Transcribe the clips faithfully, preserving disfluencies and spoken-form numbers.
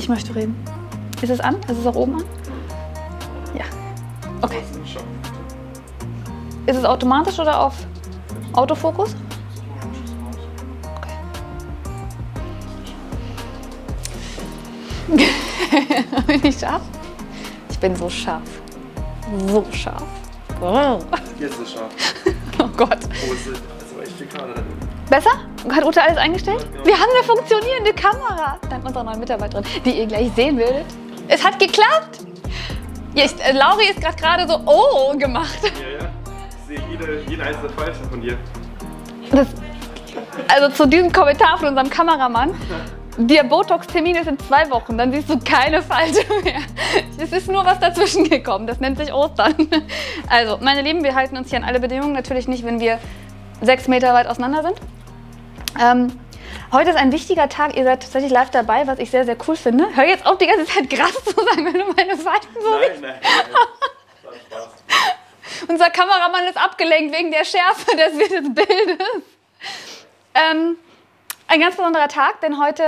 Ich möchte reden. Ist es an? Ist es auch oben an? Ja. Okay. Ist es automatisch oder auf Autofokus? Okay. Bin ich scharf? Ich bin so scharf. So scharf. Oh. Jetzt ist es scharf. Oh Gott. Oh, es ist also echt viel Kader da drin. Besser? Hat Ute alles eingestellt? Wir haben eine funktionierende Kamera. Dank unserer neuen Mitarbeiterin, die ihr gleich sehen werdet. Es hat geklappt. Ja, ich, äh, Lauri ist gerade so oh gemacht. Ja, ja. Ich sehe jede, jede einzelne Falte von dir. Das, also zu diesem Kommentar von unserem Kameramann. Der Botox-Termin ist in zwei Wochen, dann siehst du keine Falte mehr. Es ist nur was dazwischen gekommen, das nennt sich Ostern. Also, meine Lieben, wir halten uns hier an alle Bedingungen. Natürlich nicht, wenn wir sechs Meter weit auseinander sind. Ähm, heute ist ein wichtiger Tag, ihr seid tatsächlich live dabei, was ich sehr, sehr cool finde. Hör jetzt auf, die ganze Zeit krass zu sagen, wenn du meine Falten so Nein, siehst. nein, nein. Spaß. Unser Kameramann ist abgelenkt wegen der Schärfe des, des Bildes. Ähm, Ein ganz besonderer Tag, denn heute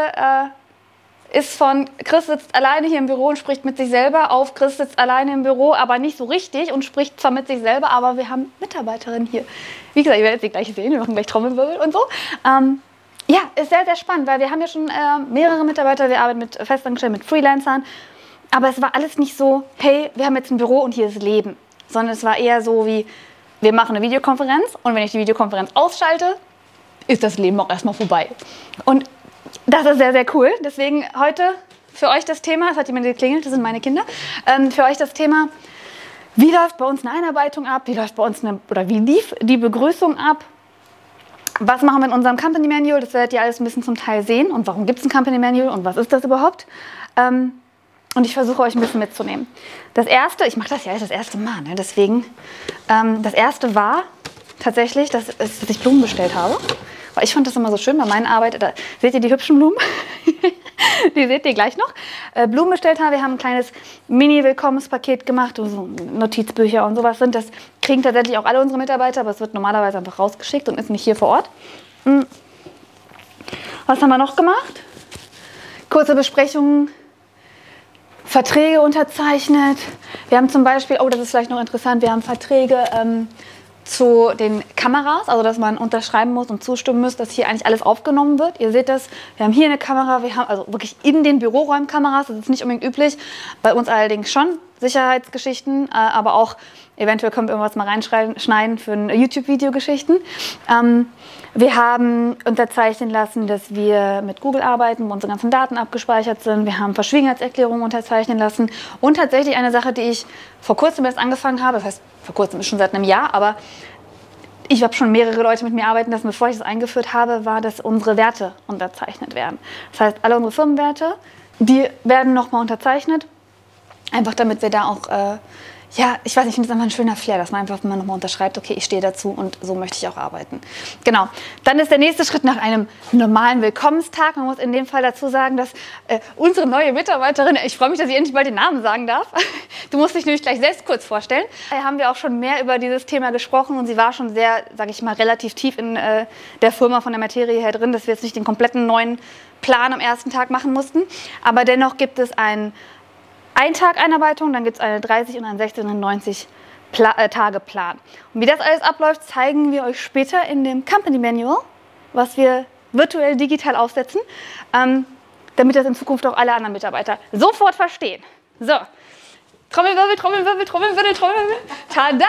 äh, ist von Chris sitzt alleine hier im Büro und spricht mit sich selber auf Chris sitzt alleine im Büro, aber nicht so richtig und spricht zwar mit sich selber, aber wir haben Mitarbeiterinnen hier. Wie gesagt, ihr werdet sie gleich sehen, wir machen gleich Trommelwirbel und so. Ähm, ja, ist sehr, sehr spannend, weil wir haben ja schon äh, mehrere Mitarbeiter, wir arbeiten mit Festangestellten, mit Freelancern, aber es war alles nicht so, hey, wir haben jetzt ein Büro und hier ist Leben, sondern es war eher so wie, wir machen eine Videokonferenz und wenn ich die Videokonferenz ausschalte, ist das Leben auch erstmal vorbei. Und das ist sehr, sehr cool. Deswegen heute für euch das Thema, es hat jemand geklingelt, das sind meine Kinder, ähm, für euch das Thema, wie läuft bei uns eine Einarbeitung ab, wie läuft bei uns eine, oder wie lief die Begrüßung ab, was machen wir in unserem Company Manual, das werdet ihr alles ein bisschen zum Teil sehen und warum gibt es ein Company Manual und was ist das überhaupt. Ähm, und ich versuche euch ein bisschen mitzunehmen. Das erste, ich mache das ja jetzt das erste Mal, ne? Deswegen, ähm, das erste war tatsächlich, dass, dass ich Blumen bestellt habe. Weil ich fand das immer so schön bei meinen Arbeiten. Da seht ihr die hübschen Blumen? Die seht ihr gleich noch. Äh, Blumen bestellt haben. Wir haben ein kleines Mini-Willkommenspaket gemacht, wo so Notizbücher und sowas sind. Das kriegen tatsächlich auch alle unsere Mitarbeiter, aber es wird normalerweise einfach rausgeschickt und ist nicht hier vor Ort. Hm. Was haben wir noch gemacht? Kurze Besprechungen, Verträge unterzeichnet. Wir haben zum Beispiel, oh, das ist vielleicht noch interessant, wir haben Verträge ähm, zu den Kameras, also dass man unterschreiben muss und zustimmen muss, dass hier eigentlich alles aufgenommen wird. Ihr seht das, wir haben hier eine Kamera, wir haben also wirklich in den Büroräumen Kameras, das ist nicht unbedingt üblich, bei uns allerdings schon Sicherheitsgeschichten, äh, aber auch eventuell können wir irgendwas mal reinschneiden für YouTube-Video-Geschichten. Ähm, wir haben unterzeichnen lassen, dass wir mit Google arbeiten, wo unsere ganzen Daten abgespeichert sind. Wir haben Verschwiegenheitserklärungen unterzeichnen lassen und tatsächlich eine Sache, die ich vor kurzem erst angefangen habe, das heißt, vor kurzem ist schon seit einem Jahr, aber ich habe schon mehrere Leute mit mir arbeiten lassen, bevor ich das eingeführt habe, war, dass unsere Werte unterzeichnet werden. Das heißt, alle unsere Firmenwerte, die werden nochmal unterzeichnet, einfach damit wir da auch, äh, ja, ich weiß nicht, ich finde das einfach ein schöner Flair, dass man einfach mal nochmal unterschreibt, okay, ich stehe dazu und so möchte ich auch arbeiten. Genau, dann ist der nächste Schritt nach einem normalen Willkommenstag. Man muss in dem Fall dazu sagen, dass äh, unsere neue Mitarbeiterin, ich freue mich, dass ich endlich mal den Namen sagen darf. Du musst dich nämlich gleich selbst kurz vorstellen. Da haben wir auch schon mehr über dieses Thema gesprochen und sie war schon sehr, sage ich mal, relativ tief in äh, der Firma von der Materie her drin, dass wir jetzt nicht den kompletten neuen Plan am ersten Tag machen mussten. Aber dennoch gibt es einen Ein Tag Einarbeitung, dann gibt es eine dreißig und einen sechzig und einen neunzig Tage Plan. Und wie das alles abläuft, zeigen wir euch später in dem Company Manual, was wir virtuell digital aufsetzen, ähm, damit das in Zukunft auch alle anderen Mitarbeiter sofort verstehen. So, Trommelwirbel, Trommelwirbel, Trommelwirbel, Trommelwirbel. Tada!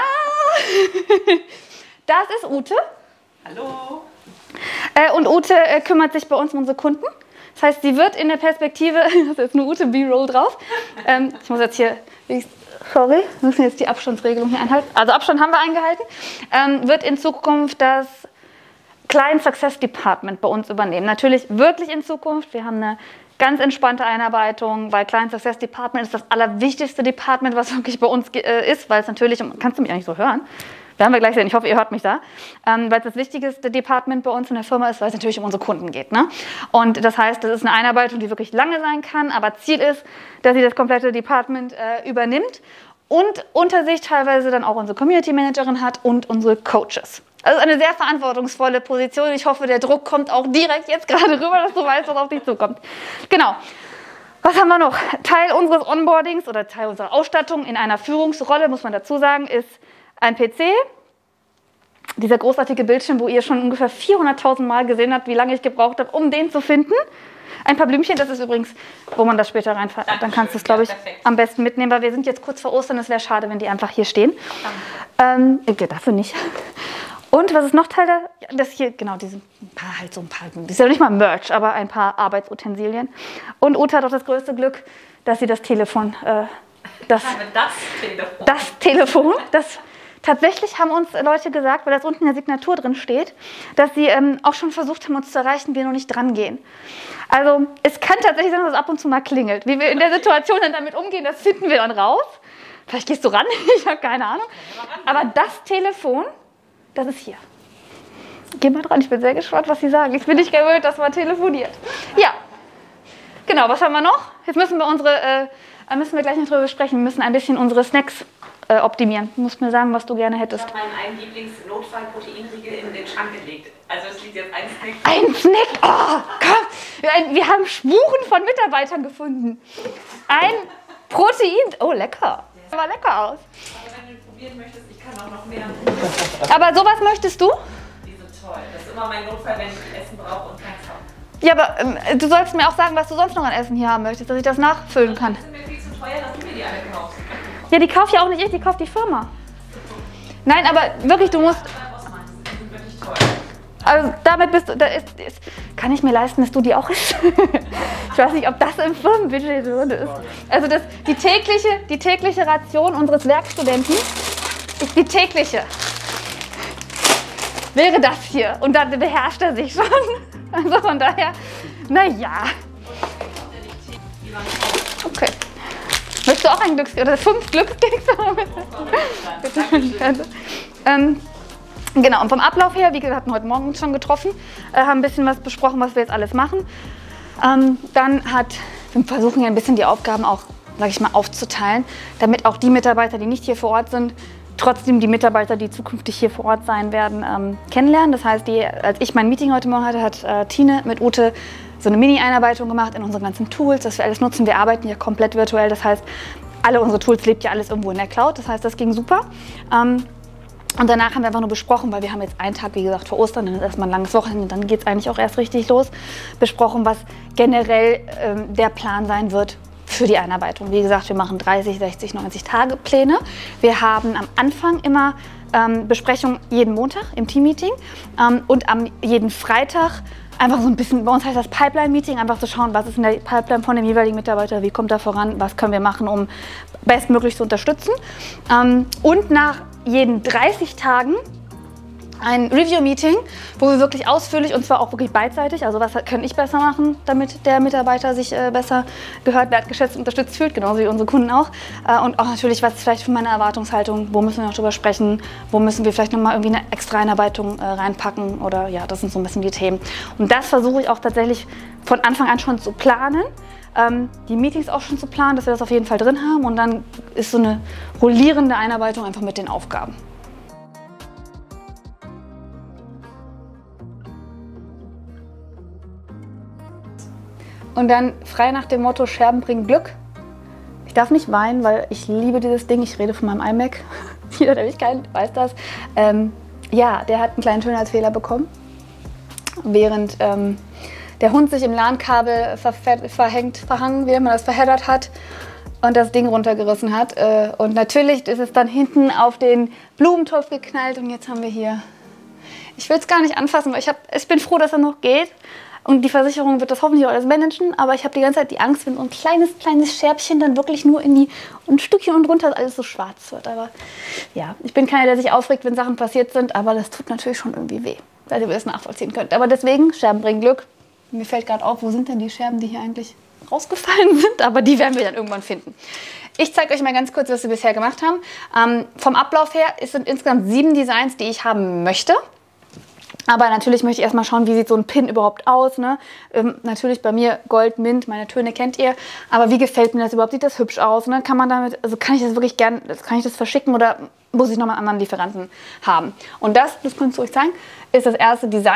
Das ist Ute. Hallo. Äh, und Ute äh, kümmert sich bei uns um unsere Kunden. Das heißt, sie wird in der Perspektive, das ist jetzt eine Ute B-Roll drauf. Ähm, ich muss jetzt hier, sorry, wir müssen jetzt die Abstandsregelung hier einhalten. Also Abstand haben wir eingehalten. Ähm, wird in Zukunft das Client Success Department bei uns übernehmen. Natürlich wirklich in Zukunft. Wir haben eine ganz entspannte Einarbeitung, weil Client Success Department ist das allerwichtigste Department, was wirklich bei uns äh, ist, weil es natürlich, kannst du mich eigentlich so hören? Werden wir gleich sehen, ich hoffe, ihr hört mich da. Ähm, weil es das wichtigste Department bei uns in der Firma ist, weil es natürlich um unsere Kunden geht. Ne? Und das heißt, das ist eine Einarbeitung, die wirklich lange sein kann, aber Ziel ist, dass sie das komplette Department äh, übernimmt und unter sich teilweise dann auch unsere Community Managerin hat und unsere Coaches. Also eine sehr verantwortungsvolle Position. Ich hoffe, der Druck kommt auch direkt jetzt gerade rüber, dass du weißt, was auf dich zukommt. Genau. Was haben wir noch? Teil unseres Onboardings oder Teil unserer Ausstattung in einer Führungsrolle, muss man dazu sagen, ist ein P C. Dieser großartige Bildschirm, wo ihr schon ungefähr vierhunderttausend Mal gesehen habt, wie lange ich gebraucht habe, um den zu finden. Ein paar Blümchen, das ist übrigens, wo man das später reinfährt. Dann kannst du es, glaube ich, ja, am besten mitnehmen, weil wir sind jetzt kurz vor Ostern. Es wäre schade, wenn die einfach hier stehen. Ähm, ja, dafür nicht. Und was ist noch Teil da? Das hier, genau, diese paar, halt so ein paar, das ist ja nicht mal Merch, aber ein paar Arbeitsutensilien. Und Ute hat auch das größte Glück, dass sie das Telefon, äh, das, das Telefon, das Telefon, das tatsächlich haben uns Leute gesagt, weil das unten in der Signatur drin steht, dass sie ähm, auch schon versucht haben, uns zu erreichen, wir noch nicht dran gehen. Also es kann tatsächlich sein, dass es ab und zu mal klingelt. Wie wir in der Situation dann damit umgehen, das finden wir dann raus. Vielleicht gehst du ran, ich habe keine Ahnung. Aber das Telefon, das ist hier. Geh mal dran, ich bin sehr gespannt, was sie sagen. Ich bin nicht gewöhnt, dass man telefoniert. Ja, genau, was haben wir noch? Jetzt müssen wir unsere, äh, müssen wir gleich noch drüber sprechen, wir müssen ein bisschen unsere Snacks äh, optimieren. Du musst mir sagen, was du gerne hättest. Ich habe meinen einen Lieblings-Notfall-Proteinriegel in den Schrank gelegt. Also es liegt jetzt ein Snack. Ein Snack? Oh, komm! Wir haben Spuren von Mitarbeitern gefunden. Ein Protein... Oh, lecker. Das war lecker aus. Aber wenn du probieren möchtest, ich kann auch noch mehr. Aber sowas möchtest du? Die sind toll. Das ist immer mein Notfall, wenn ich Essen brauche und keins habe. Ja, aber ähm, du sollst mir auch sagen, was du sonst noch an Essen hier haben möchtest, dass ich das nachfüllen kann. Das sind mir viel zu teuer, dass du mir die alle kaufst. Ja, die kauft ja auch nicht ich, die kauft die Firma. Nein, aber wirklich, du musst... Die sind wirklich toll. Also damit bist du... Da ist, ist, kann ich mir leisten, dass du die auch isst? Ich weiß nicht, ob das im Firmenbudget drin ist. Also das, die, tägliche, die tägliche Ration unseres Werkstudenten ist die tägliche. Wäre das hier. Und dann beherrscht er sich schon. Also von daher, naja. Okay. Möchtest du auch ein Glückskeks oder fünf Glückskekse? ähm, genau, und vom Ablauf her, wie gesagt, hatten heute Morgen uns schon getroffen, äh, haben ein bisschen was besprochen, was wir jetzt alles machen. Ähm, dann hat, wir versuchen ja ein bisschen die Aufgaben auch, sage ich mal, aufzuteilen, damit auch die Mitarbeiter, die nicht hier vor Ort sind, trotzdem die Mitarbeiter, die zukünftig hier vor Ort sein werden, ähm, kennenlernen. Das heißt, die, als ich mein Meeting heute Morgen hatte, hat äh, Tine mit Ute so eine Mini-Einarbeitung gemacht in unsere ganzen Tools, dass wir alles nutzen. Wir arbeiten ja komplett virtuell, das heißt, alle unsere Tools lebt ja alles irgendwo in der Cloud. Das heißt, das ging super. Ähm, und danach haben wir einfach nur besprochen, weil wir haben jetzt einen Tag, wie gesagt, vor Ostern, dann ist erstmal ein langes Wochenende, dann geht es eigentlich auch erst richtig los, besprochen, was generell ähm, der Plan sein wird für die Einarbeitung. Wie gesagt, wir machen dreißig, sechzig, neunzig Tage Pläne. Wir haben am Anfang immer ähm, Besprechungen jeden Montag im Team-Meeting ähm, und am jeden Freitag einfach so ein bisschen, bei uns heißt das Pipeline-Meeting, einfach zu schauen, was ist in der Pipeline von dem jeweiligen Mitarbeiter, wie kommt er voran, was können wir machen, um bestmöglich zu unterstützen. Ähm, und nach jeden dreißig Tagen ein Review-Meeting, wo wir wirklich ausführlich, und zwar auch wirklich beidseitig, also was kann ich besser machen, damit der Mitarbeiter sich äh, besser gehört, wertgeschätzt und unterstützt fühlt, genauso wie unsere Kunden auch. Äh, und auch natürlich, was vielleicht von meiner Erwartungshaltung, wo müssen wir noch drüber sprechen, wo müssen wir vielleicht nochmal irgendwie eine extra Einarbeitung äh, reinpacken oder ja, das sind so ein bisschen die Themen. Und das versuche ich auch tatsächlich von Anfang an schon zu planen, ähm, die Meetings auch schon zu planen, dass wir das auf jeden Fall drin haben und dann ist so eine rollierende Einarbeitung einfach mit den Aufgaben. Und dann frei nach dem Motto, Scherben bringen Glück. Ich darf nicht weinen, weil ich liebe dieses Ding. Ich rede von meinem iMac. Jeder, der mich kennt, weiß das. Ähm, ja, der hat einen kleinen Schönheitsfehler bekommen. Während ähm, der Hund sich im LAN-Kabel verhängt, verhangen, wie man das verheddert hat und das Ding runtergerissen hat. Äh, und natürlich ist es dann hinten auf den Blumentopf geknallt. Und jetzt haben wir hier... Ich will es gar nicht anfassen, weil ich, hab, ich bin froh, dass er noch geht. Und die Versicherung wird das hoffentlich auch alles managen, aber ich habe die ganze Zeit die Angst, wenn so ein kleines, kleines Scherbchen dann wirklich nur in die, ein Stückchen und runter alles so schwarz wird. Aber ja, ich bin keiner, der sich aufregt, wenn Sachen passiert sind, aber das tut natürlich schon irgendwie weh, weil ihr das nachvollziehen könnt. Aber deswegen, Scherben bringen Glück. Mir fällt gerade auf, wo sind denn die Scherben, die hier eigentlich rausgefallen sind, aber die werden wir dann irgendwann finden. Ich zeige euch mal ganz kurz, was wir bisher gemacht haben. Ähm, vom Ablauf her, es sind insgesamt sieben Designs, die ich haben möchte. Aber natürlich möchte ich erstmal schauen, wie sieht so ein Pin überhaupt aus. Ne? Ähm, natürlich bei mir Gold, Mint, meine Töne kennt ihr. Aber wie gefällt mir das überhaupt? Sieht das hübsch aus? Ne? Kann man damit, also kann ich das wirklich gern, kann ich das verschicken oder muss ich nochmal einen anderen Lieferanten haben? Und das, das kannst du euch zeigen, ist das erste Design.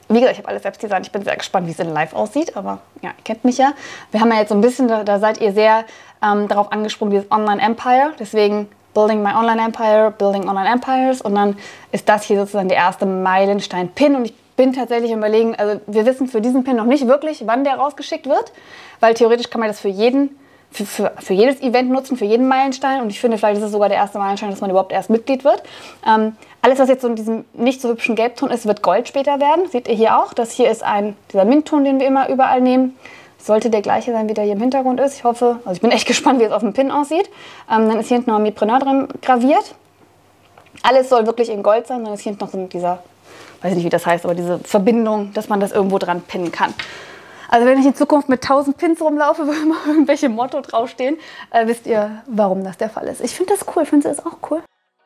wie gesagt, ich habe alles selbst designt. Ich bin sehr gespannt, wie es in live aussieht. Aber ja, ihr kennt mich ja. Wir haben ja jetzt so ein bisschen, da, da seid ihr sehr ähm, darauf angesprungen, dieses Online Empire. Deswegen Building my Online Empire, Building Online Empires. Und dann ist das hier sozusagen der erste Meilenstein-Pin. Und ich bin tatsächlich überlegen, also wir wissen für diesen Pin noch nicht wirklich, wann der rausgeschickt wird. Weil theoretisch kann man das für jeden Für, für, für jedes Event nutzen, für jeden Meilenstein. Und ich finde, vielleicht ist es sogar der erste Meilenstein, dass man überhaupt erst Mitglied wird. Ähm, alles, was jetzt so in diesem nicht so hübschen Gelbton ist, wird Gold später werden. Seht ihr hier auch. Das hier ist ein, dieser Mintton, den wir immer überall nehmen. Sollte der gleiche sein, wie der hier im Hintergrund ist. Ich hoffe, also ich bin echt gespannt, wie es auf dem Pin aussieht. Ähm, dann ist hier hinten noch ein Mipreneur drin graviert. Alles soll wirklich in Gold sein. Dann ist hier hinten noch so dieser, weiß ich nicht, wie das heißt, aber diese Verbindung, dass man das irgendwo dran pinnen kann. Also wenn ich in Zukunft mit tausend Pins rumlaufe, wo immer irgendwelche Motto draufstehen, äh, wisst ihr, warum das der Fall ist. Ich finde das cool. Findest du das auch cool?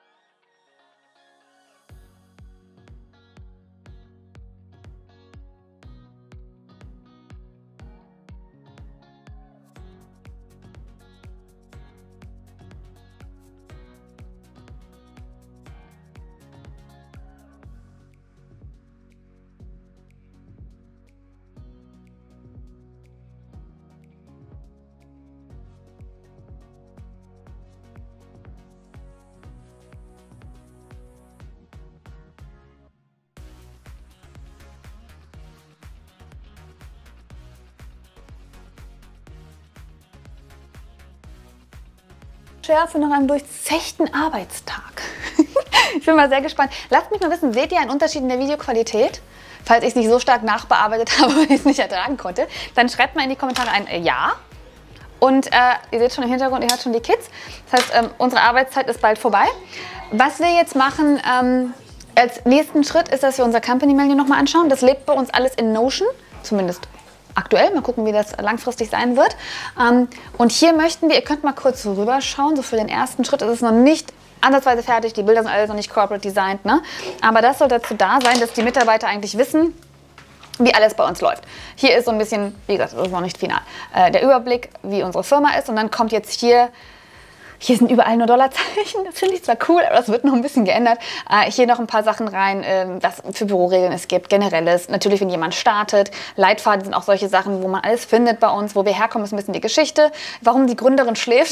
Schärfe nach einem durchzechten Arbeitstag. Ich bin mal sehr gespannt. Lasst mich mal wissen, seht ihr einen Unterschied in der Videoqualität? Falls ich es nicht so stark nachbearbeitet habe, weil ich es nicht ertragen konnte, dann schreibt mal in die Kommentare ein äh, Ja. Und äh, ihr seht schon im Hintergrund, ihr hört schon die Kids. Das heißt, ähm, unsere Arbeitszeit ist bald vorbei. Was wir jetzt machen, ähm, als nächsten Schritt ist, dass wir unser Company-Menu nochmal anschauen. Das lebt bei uns alles in Notion, zumindest aktuell. Mal gucken, wie das langfristig sein wird. Ähm, und hier möchten wir, ihr könnt mal kurz so rüberschauen, so für den ersten Schritt ist es noch nicht ansatzweise fertig, die Bilder sind alles noch nicht corporate designed, ne? Aber das soll dazu da sein, dass die Mitarbeiter eigentlich wissen, wie alles bei uns läuft. Hier ist so ein bisschen, wie gesagt, das ist noch nicht final, äh, der Überblick, wie unsere Firma ist. Und dann kommt jetzt hier, hier sind überall nur Dollarzeichen. Das finde ich zwar cool, aber das wird noch ein bisschen geändert. Äh, hier noch ein paar Sachen rein, äh, was für Büroregeln es gibt, generelles. Natürlich, wenn jemand startet. Leitfaden sind auch solche Sachen, wo man alles findet bei uns. Wo wir herkommen, ist ein bisschen die Geschichte. Warum die Gründerin schläft,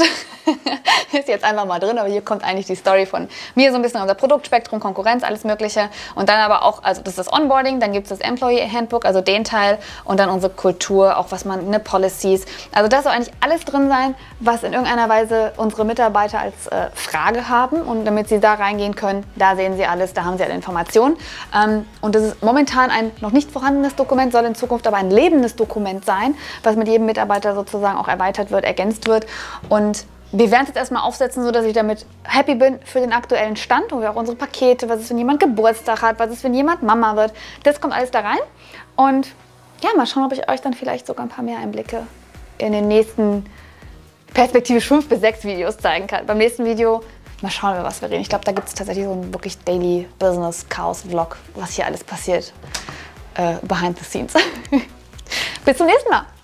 ist jetzt einfach mal drin. Aber hier kommt eigentlich die Story von mir, so ein bisschen unser Produktspektrum, Konkurrenz, alles Mögliche. Und dann aber auch, also das ist das Onboarding, dann gibt es das Employee Handbook, also den Teil. Und dann unsere Kultur, auch was man, ne, Policies. Also das soll eigentlich alles drin sein, was in irgendeiner Weise unsere Mitarbeiter Mitarbeiter als äh, Frage haben, und damit sie da reingehen können, da sehen sie alles, da haben sie alle Informationen. Ähm, und das ist momentan ein noch nicht vorhandenes Dokument, soll in Zukunft aber ein lebendes Dokument sein, was mit jedem Mitarbeiter sozusagen auch erweitert wird, ergänzt wird. Und wir werden es jetzt erstmal aufsetzen, sodass ich damit happy bin für den aktuellen Stand, wo wir auch unsere Pakete, was ist, wenn jemand Geburtstag hat, was ist, wenn jemand Mama wird, das kommt alles da rein. Und ja, mal schauen, ob ich euch dann vielleicht sogar ein paar mehr Einblicke in den nächsten perspektivisch fünf bis sechs Videos zeigen kann. Beim nächsten Video mal schauen wir, was wir reden. Ich glaube, da gibt es tatsächlich so einen wirklich Daily Business Chaos Vlog, was hier alles passiert, äh, behind the scenes. Bis zum nächsten Mal.